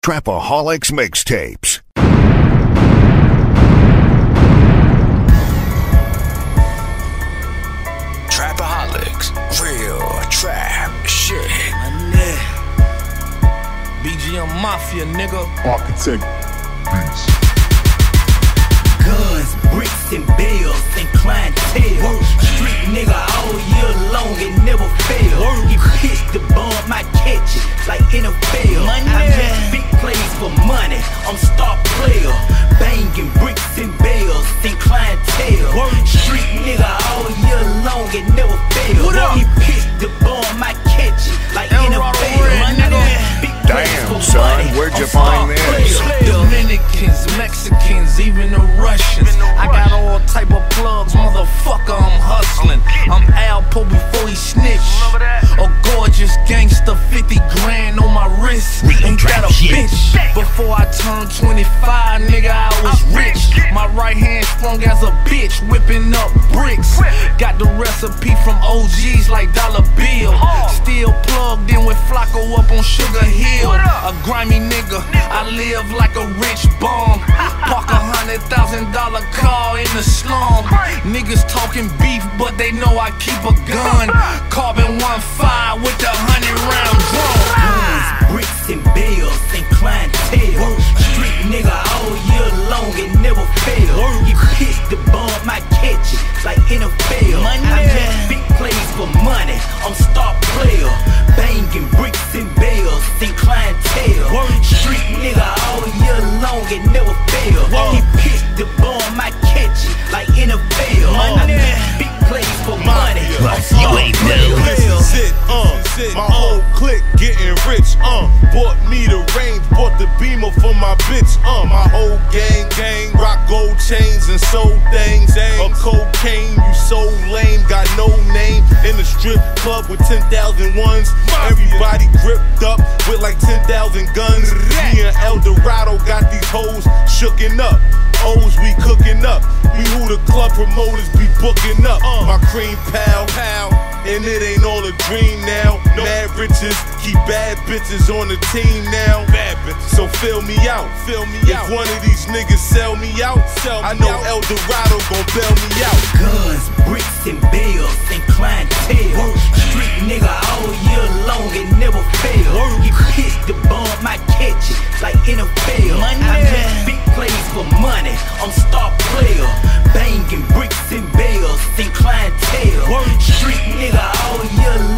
Trapaholics Mixtapes. Trapaholics, real trap shit. BGM Mafia, nigga. Architect Beats. Guns, bricks, and bills, and clientele. Street nigga all year long and never fail. He pitch the bomb, I catch it like NFL. I make big plays for money, I'm star player. Banging bricks and bills and clientele. Street nigga all year long and never fail. He pitch the bomb, I catch it like NFL. Damn, son, where'd you find this? Dominicans, Mexicans, even the Russians. I got all type of plugs, motherfucker, I'm hustling. I'm Alpo before he snitch. A gorgeous gangster, 50 grand on my wrist. Ain't that a bitch? Before I turned 25, nigga, I was rich. My right hand strong as a bitch, whipping up bricks. Got the recipe from OGs like Dollar Bill. Still plugged in with Flacco up on Sugar Hill. A grimy nigga, I live like a rich bum. Park $100,000 car in the slum. Niggas talking beef, but they know I keep a gun. Carbon 1.5 with the 100-round drum. Guns, bricks, and bills, and clientele. Street nigga all year long and never fail. He pitch the bomb, I catch it like NFL. I make big plays for money, I'm star player. Banging bricks and bills and clientele. Street nigga all year long and never fail. He pitch the bomb, I catch it like NFL. I make big plays for money, I'm star player. My whole clique getting rich, bought me the range, bought the Beamer for my bitch, my whole gang, rock gold chains and sold things, of cocaine, you so lame, got no name, in the strip club with 10,000 ones, everybody gripped up with like 10,000 guns, me and El Dorado got these hoes shooken up, O's we cooking up, we who the club promoters be booking up, my cream pal, and it ain't all a dream now. Mad riches, keep bad bitches on the team now. So fill me out. If one of these niggas sell me out, I know El Dorado gon' bail me out. Guns, bricks, and bills, and clientele. Street nigga all year long and never fail. He pitch the bomb, I catch it like NFL. I make big plays for money, I'm star player. Banging bricks and bills, and clientele. Street nigga all year